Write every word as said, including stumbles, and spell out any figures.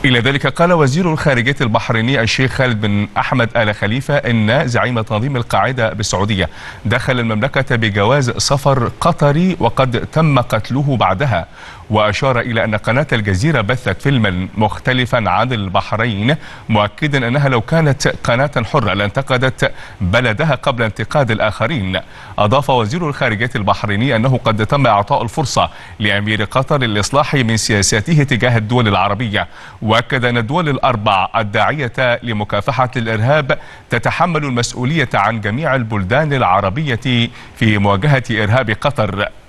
إلى ذلك قال وزير الخارجية البحريني الشيخ خالد بن أحمد آل خليفة إن زعيم تنظيم القاعدة بالسعودية دخل المملكة بجواز سفر قطري وقد تم قتله بعدها، وأشار إلى أن قناة الجزيرة بثت فيلما مختلفا عن البحرين، مؤكدا أنها لو كانت قناة حرة لانتقدت بلدها قبل انتقاد الآخرين. أضاف وزير الخارجية البحريني أنه قد تم إعطاء الفرصة لأمير قطر للإصلاح من سياساته تجاه الدول العربية، وأكد أن الدول الأربع الداعية لمكافحة الإرهاب تتحمل المسؤولية عن جميع البلدان العربية في مواجهة إرهاب قطر.